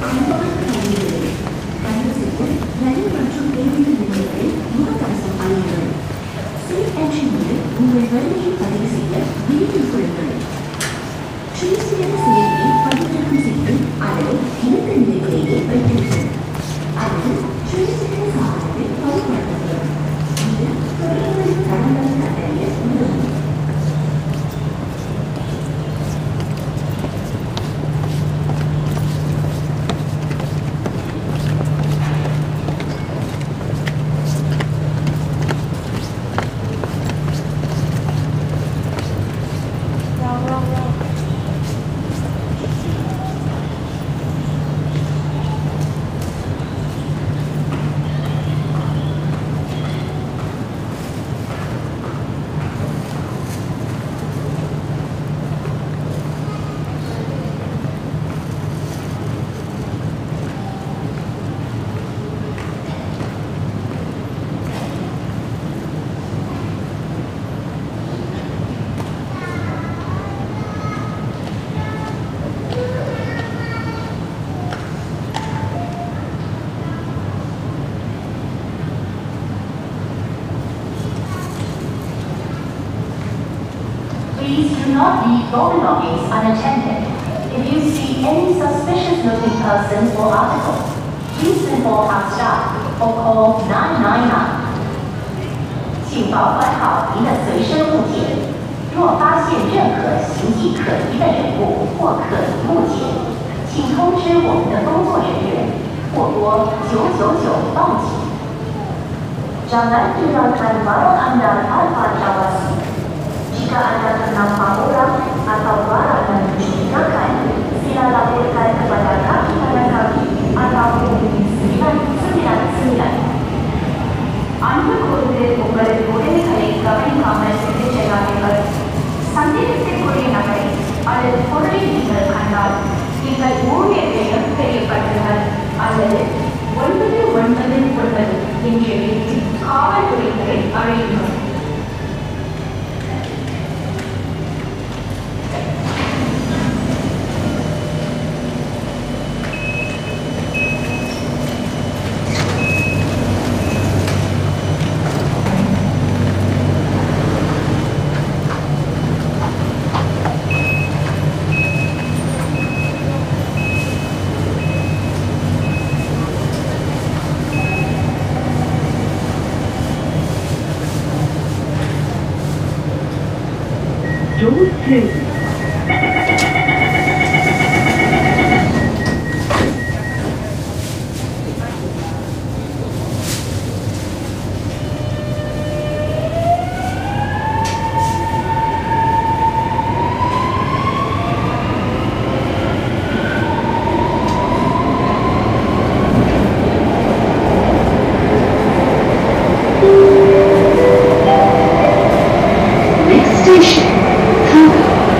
Please do not leave your belongings unattended. If you see any suspicious-looking persons or articles, please inform our staff or call 999. 请保管好您的随身物件。若发现任何形迹可疑的人物或可疑物件，请通知我们的工作人员或拨999报警。Jangan tinggalkan barang Anda tanpa jawab. Jika Anda ternampak orang atau barang yang mencurigakan, sila laporkan kepada kami atau hubungi 999. அன்புக்கூர்ந்து உங்கள் உதவிகளை கவனிக்காமல் விட்டுச் செல்லாதீர்கள். சந்தேகத்திற்குரிய நபரை அல்லது பொருளை நீங்கள் கண்டால் நீங்கள் ஊழியர்களிடம் தெரியப்படுத்துங்கள் அல்லது 999 என்ற எண்ணில் காவல்துறையினரை அழையுங்கள். Door 2. Next station, Hana.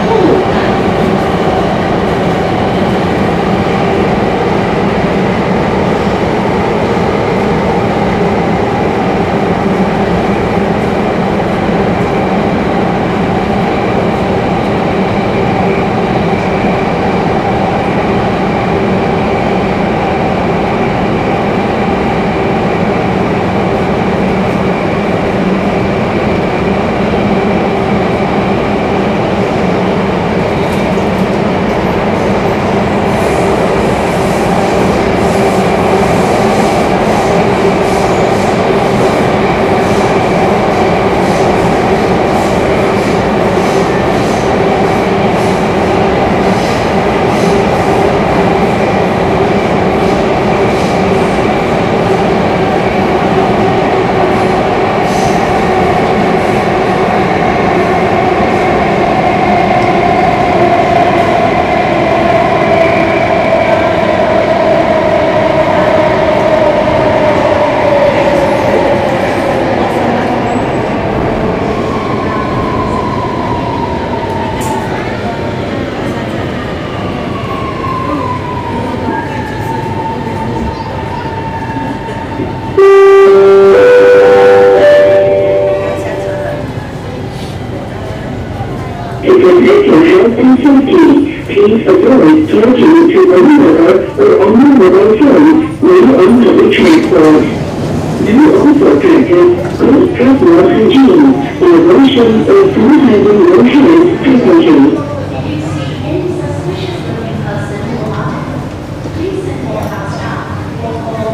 Please avoid talking to one another or on your mobile phone when on public transport. Do also practice good personal hygiene in washing or sanitizing your hands frequently. If you see any suspicious looking person or article, please inform our staff or call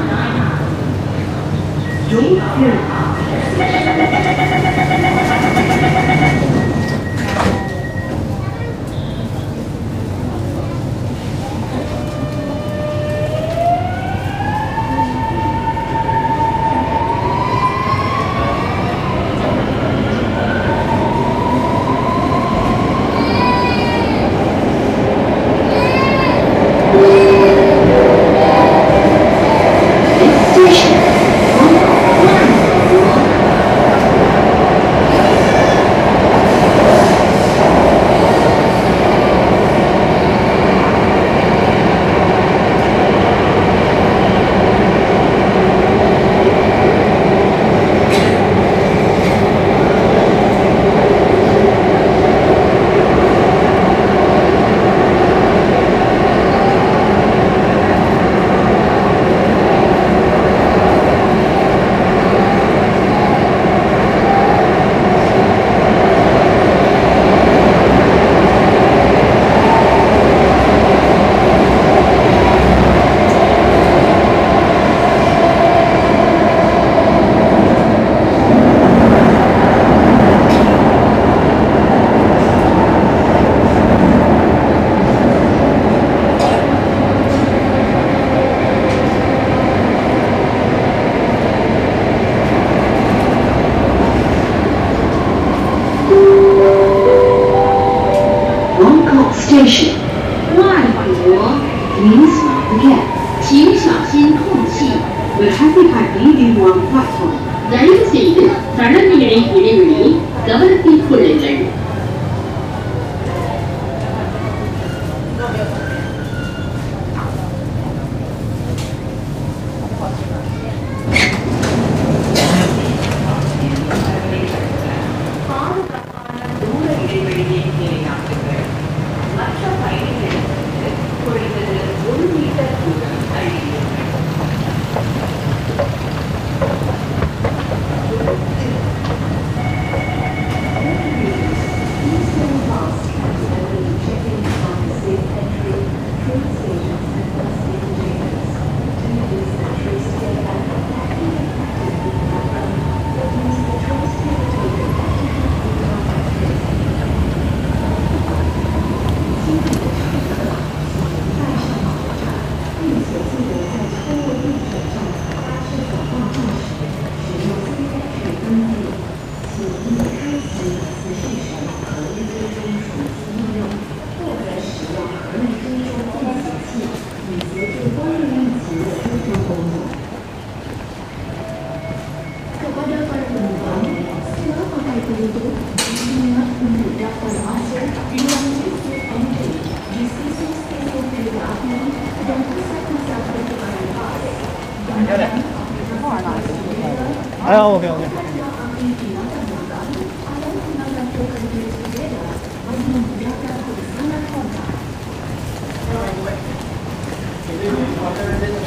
999. Door 2. Station. 外国，Please not forget， 请小心空气。We have one platform. தயவு செய்து சடங்குகளை இடைவெளியை கவனத்தில் கொள்ளுங்கள். OK。 Thank you.